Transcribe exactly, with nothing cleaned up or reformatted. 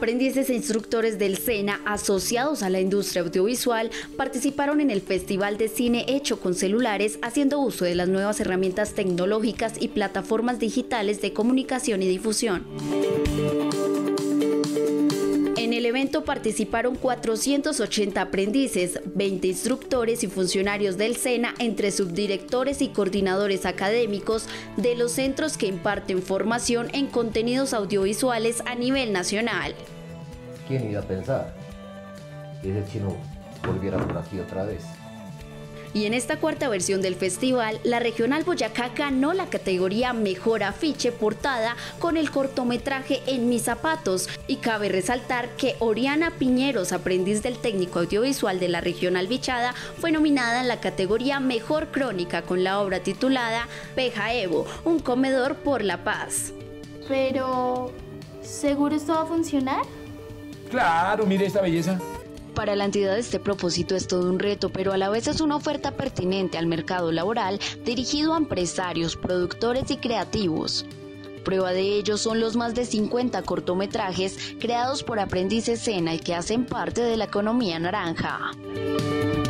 Aprendices e instructores del SENA asociados a la industria audiovisual participaron en el Festival de Cine hecho con celulares, haciendo uso de las nuevas herramientas tecnológicas y plataformas digitales de comunicación y difusión. En el evento participaron cuatrocientos ochenta aprendices, veinte instructores y funcionarios del SENA, entre subdirectores y coordinadores académicos de los centros que imparten formación en contenidos audiovisuales a nivel nacional. ¿Quién iba a pensar que ese chino volviera por aquí otra vez? Y en esta cuarta versión del festival, la Regional Boyacá ganó la categoría Mejor Afiche Portada con el cortometraje En mis zapatos. Y cabe resaltar que Oriana Piñeros, aprendiz del técnico audiovisual de la Regional Vichada, fue nominada en la categoría Mejor Crónica con la obra titulada Peja Evo, un comedor por la paz. Pero, ¿seguro esto va a funcionar? Claro, mire esta belleza. Para la entidad este propósito es todo un reto, pero a la vez es una oferta pertinente al mercado laboral dirigido a empresarios, productores y creativos. Prueba de ello son los más de cincuenta cortometrajes creados por aprendices SENA y que hacen parte de la economía naranja.